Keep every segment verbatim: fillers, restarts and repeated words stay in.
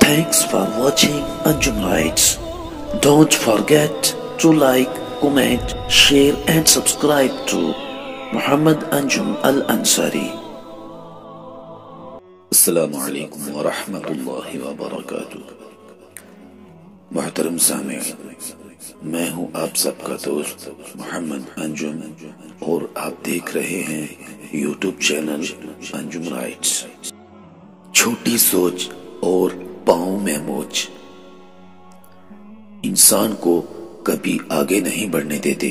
Thanks for watching Anjum Rights. Don't forget to like, comment, share and subscribe to Muhammad Anjum Al-Ansari. Assalamu alaikum wa rahmatullahi wa barakatuh. محترم سامعین، میں ہوں آپ سب کا دوست محمد انجم اور آپ دیکھ رہے ہیں یوٹیوب چینل انجم رائٹس۔ چھوٹی سوچ اور پاؤں میں موچ انسان کو کبھی آگے نہیں بڑھنے دیتے۔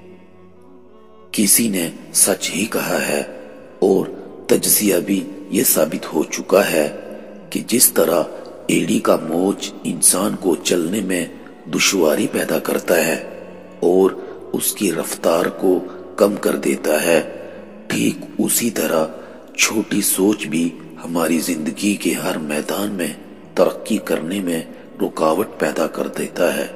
کسی نے سچ ہی کہا ہے اور تجزیہ بھی یہ ثابت ہو چکا ہے کہ جس طرح ایڑی کا موچ انسان کو چلنے میں دشواری پیدا کرتا ہے اور اس کی رفتار کو کم کر دیتا ہے، ٹھیک اسی طرح چھوٹی سوچ بھی ہماری زندگی کے ہر میدان میں ترقی کرنے میں رکاوٹ پیدا کر دیتا ہے۔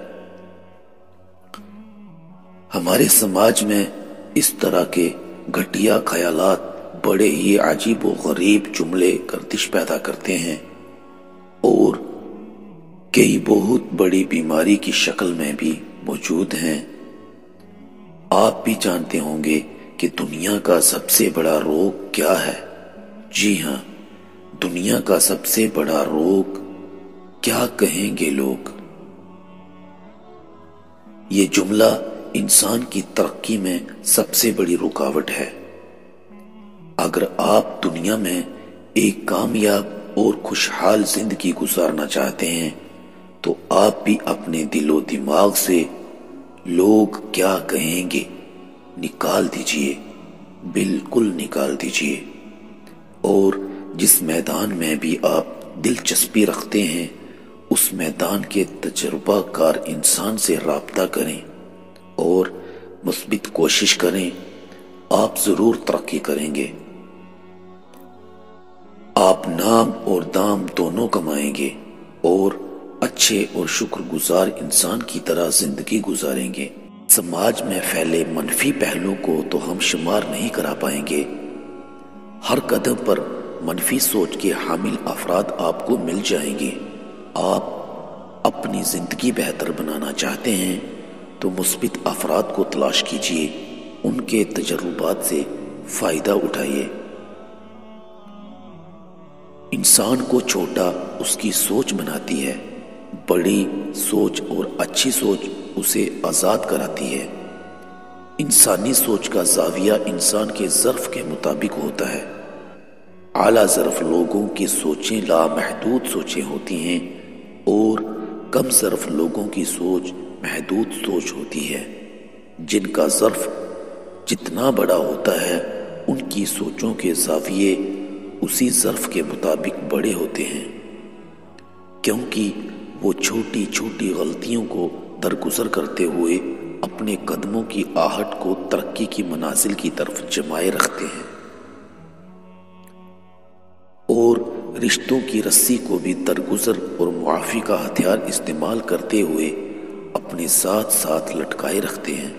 ہمارے سماج میں اس طرح کے گھٹیا خیالات بڑے ہی عجیب و غریب جملے گردش پیدا کرتے ہیں اور کئی بہت بڑی بیماری کی شکل میں بھی موجود ہیں۔ آپ بھی جانتے ہوں گے کہ دنیا کا سب سے بڑا روگ کیا ہے؟ جی ہاں، دنیا کا سب سے بڑا روگ کیا کہیں گے لوگ؟ یہ جملہ انسان کی ترقی میں سب سے بڑی رکاوٹ ہے۔ اگر آپ دنیا میں ایک کامیاب اور خوشحال زندگی گزارنا چاہتے ہیں تو آپ بھی اپنے دل و دماغ سے لوگ کیا کہیں گے نکال دیجئے، بالکل نکال دیجئے، اور جس میدان میں بھی آپ دلچسپی رکھتے ہیں اس میدان کے تجربہ کار انسان سے رابطہ کریں اور مثبت کوشش کریں، آپ ضرور ترقی کریں گے۔ آپ نام اور دام دونوں کمائیں گے اور اچھے اور شکر گزار انسان کی طرح زندگی گزاریں گے۔ سماج میں پھیلے منفی پہلو کو تو ہم شمار نہیں کرا پائیں گے۔ ہر قدم پر منفی سوچ کے حامل افراد آپ کو مل جائیں گے۔ آپ اپنی زندگی بہتر بنانا چاہتے ہیں تو مثبت افراد کو تلاش کیجیے، ان کے تجربات سے فائدہ اٹھائیے۔ انسان کو چھوٹا اس کی سوچ بناتی ہے، بڑی سوچ اور اچھی سوچ اسے آزاد کراتی ہے۔ انسانی سوچ کا زاویہ انسان کے ظرف کے مطابق ہوتا ہے۔ اعلیٰ ظرف لوگوں کی سوچیں لامحدود سوچیں ہوتی ہیں اور کم ظرف لوگوں کی سوچ محدود سوچ ہوتی ہے۔ جن کا ظرف جتنا بڑا ہوتا ہے ان کی سوچوں کے زاویے اسی ظرف کے مطابق بڑے ہوتے ہیں، کیونکہ وہ چھوٹی چھوٹی غلطیوں کو درگزر کرتے ہوئے اپنے قدموں کی آہٹ کو ترقی کی منازل کی طرف جمائے رکھتے ہیں اور رشتوں کی رسی کو بھی درگزر اور معافی کا ہتھیار استعمال کرتے ہوئے اپنے ساتھ ساتھ لٹکائے رکھتے ہیں۔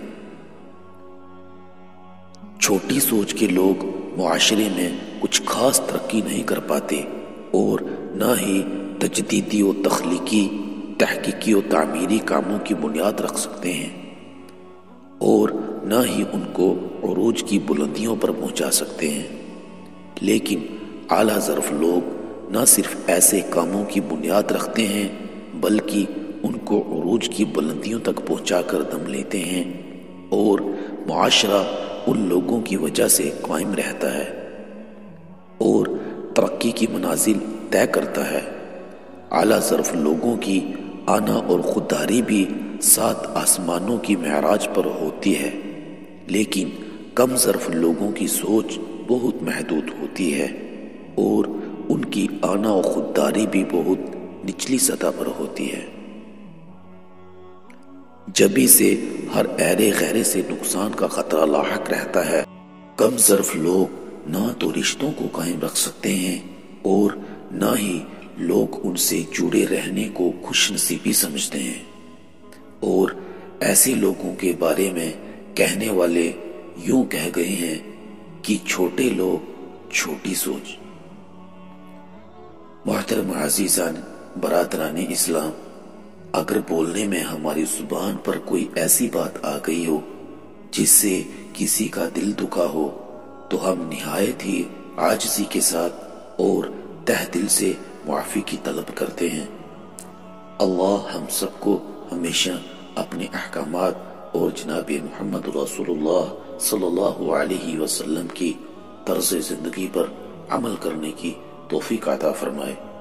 چھوٹی سوچ کے لوگ معاشرے میں کچھ خاص ترقی نہیں کر پاتے اور نہ ہی تجدیدی و تخلیقی، تحقیقی و تعمیری کاموں کی بنیاد رکھ سکتے ہیں اور نہ ہی ان کو عروج کی بلندیوں پر پہنچا سکتے ہیں۔ لیکن اعلیٰ ظرف لوگ نہ صرف ایسے کاموں کی بنیاد رکھتے ہیں بلکہ ان کو عروج کی بلندیوں تک پہنچا کر دم لیتے ہیں اور معاشرہ ان لوگوں کی وجہ سے قائم رہتا ہے اور ترقی کی منازل طے کرتا ہے۔ اعلیٰ ظرف لوگوں کی آنا اور خودداری بھی سات آسمانوں کی معراج پر ہوتی ہے، لیکن کم ظرف لوگوں کی سوچ بہت محدود ہوتی ہے اور ان کی آنا اور خودداری بھی بہت نچلی سطح پر ہوتی ہے۔ جبھی سے ہر ایرے غیرے سے نقصان کا خطرہ لاحق رہتا ہے۔ کم ظرف لوگ نہ تو رشتوں کو قائم رکھ سکتے ہیں اور نہ ہی لوگ ان سے جڑے رہنے کو خوش نصیبی سمجھتے ہیں، اور ایسے لوگوں کے بارے میں کہنے والے یوں کہہ گئے ہیں کہ چھوٹے لوگ چھوٹی سوچ۔ محترم عزیزان، برادران اسلام، اگر بولنے میں ہماری زبان پر کوئی ایسی بات آ گئی ہو جس سے کسی کا دل دکھا ہو تو ہم نہایت ہی عاجزی کے ساتھ اور تہ دل سے معافی کی طلب کرتے ہیں۔ اللہ ہم سب کو ہمیشہ اپنے احکامات اور جناب محمد رسول اللہ صلی اللہ علیہ وسلم کی طرز زندگی پر عمل کرنے کی توفیق عطا فرمائے۔